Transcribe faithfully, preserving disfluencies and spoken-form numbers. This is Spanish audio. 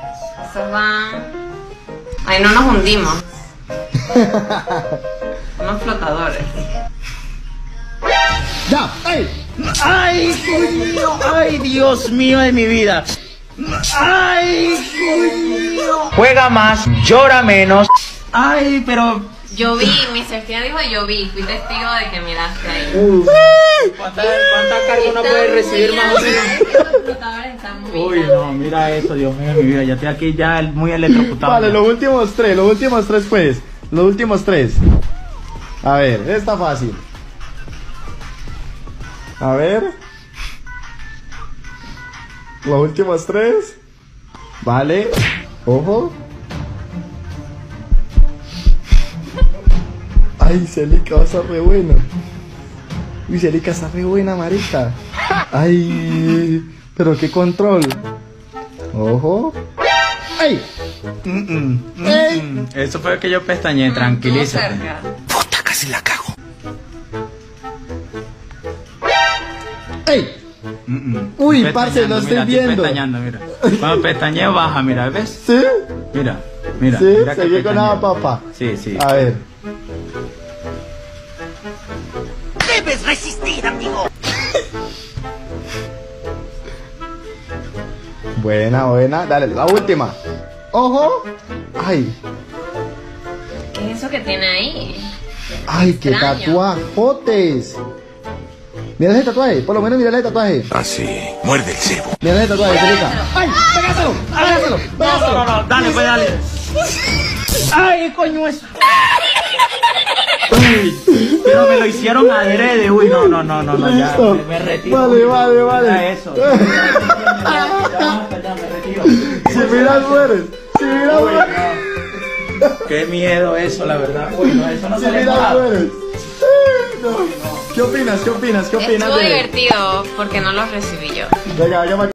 Esos van... Ahí no nos hundimos. Unos flotadores. ¡Ya! ¡Ay! ¡Ay, coño! ¡Ay, Dios mío de mi vida! ¡Ay, coño! Juega más, llora menos. ¡Ay, pero... Yo vi, mister Steven dijo yo vi, fui testigo de que miraste ahí. Uf. ¿Cuánta, cuánta carga uno puede recibir más o menos? Los flotadores están muy Uy, no, mira eso, Dios mío de mi vida. Ya estoy aquí ya muy electrocutado. Vale, los últimos tres, los últimos tres pues. Los últimos tres. A ver, está fácil. A ver. Los últimos tres. Vale. Ojo. Ay, Celica, va a estar re bueno. Uy, Celica está re buena, marica. Ay, pero qué control. Ojo. ¡Ay! Mm -mm, mm -mm. Eso fue que yo pestañé, tranquilízate. Puta, casi la cago. ¡Ey! Mm -mm. Uy, parce, lo estoy mira, viendo. Pestañando, mira. Cuando pestañeo baja, mira, ¿ves? ¿Sí? Mira, mira. ¿Sí? Mira que Seguí con la pestañeo. papa. Sí, sí. A ver. Debes resistir, amigo. Buena, buena. Dale, la última. ¡Ojo! ¡Ay! ¿Qué es eso que tiene ahí? ¡Ay, qué Extraño. tatuajotes! Mira ese tatuaje, por lo menos mira ese tatuaje. Así, muerde el cebo. Mira ese tatuaje, Celica. ¡Ay! ¡Pégáselo! ¡Pégáselo! No, no, no, no, dale, pues dale. ¡Ay, coño eso! Uy, pero me lo hicieron adrede, uy, no, no, no, no, no, ya, Listo. me, me retiro. Vale, uy, vale, no, vale. ya eso. Ya, ya, ya, me retiro. Si miras, mueres. Si miras, Uy, mueres. no. Qué miedo eso, la verdad. Uy, no, eso no Si se le miras, para. mueres. Ay, no. ¿Qué opinas? ¿Qué opinas? ¿Qué opinas Estuvo de...? divertido porque no los recibí yo. Venga, venga,